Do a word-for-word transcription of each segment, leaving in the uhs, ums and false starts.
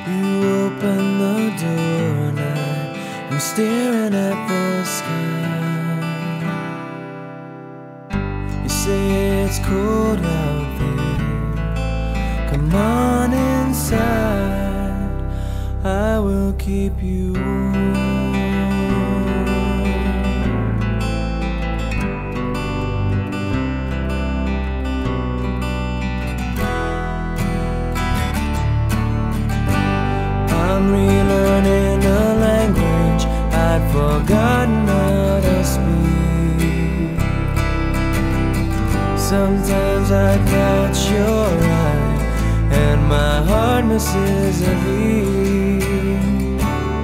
You open the door and I'm staring at the sky. You say it's cold out there, come on inside, I will keep you warm. I'm relearning a language I'd forgotten how to speak. Sometimes I catch your eye and my heart misses a beat.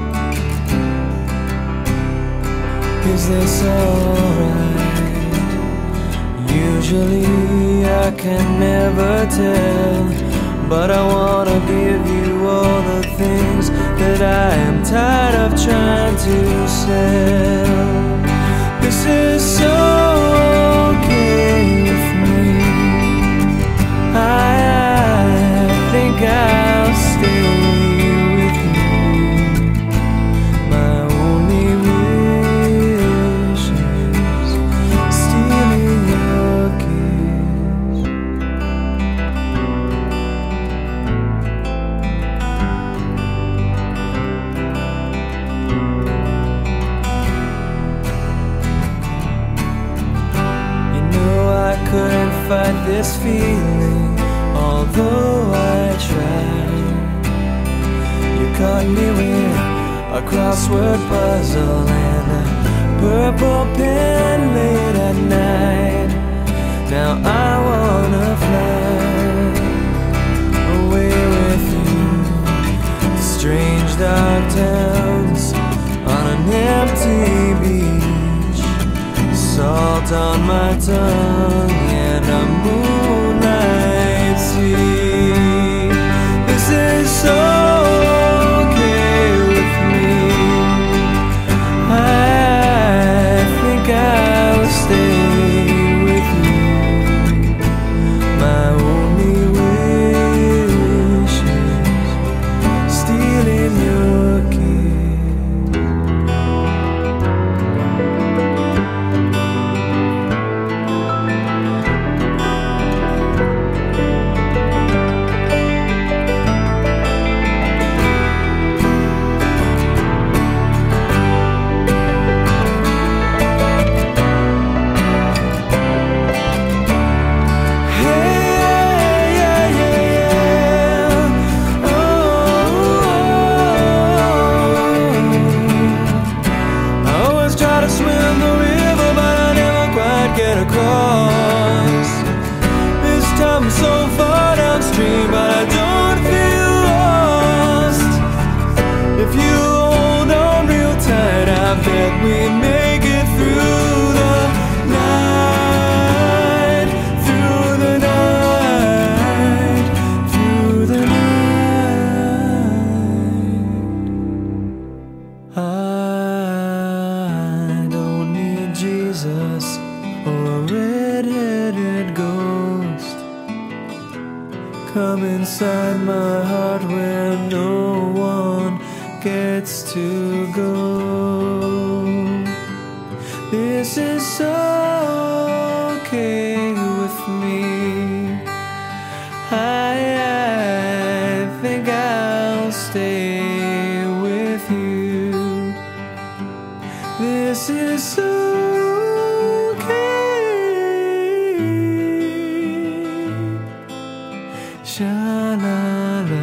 Is this alright? Usually I can never tell, but I wanna give you all the things that I am tired of trying to sell. This is so okay with me. I, I think I'll stay with you. My only wish is stealing your kiss. I couldn't fight this feeling, although I tried. You caught me with a crossword puzzle and a purple pen late at night. Now I wanna fly away with you to strange dark towns on an empty beach. Salt on my tongue and a moonlight sea. This is so okay with me. I think I'll stay with you. My only wish is stealing your kiss. Across. This time I'm so far downstream, but I don't feel lost. If you hold on real tight, I bet we make it through the night, through the night, through the night. I don't need Jesus or a red-headed ghost. Come inside my heart where no one gets to go. This is so okay with me. I, I think I'll stay with you. This is so sha-la-la,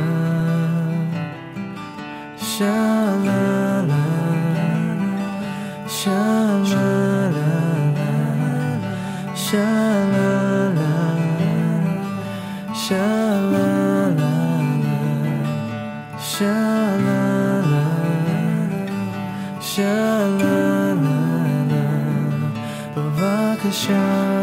sha-la-la, sha-la-la, sha-la-la, sha-la-la, sha-la-la, sha-la-la, sha-la-la,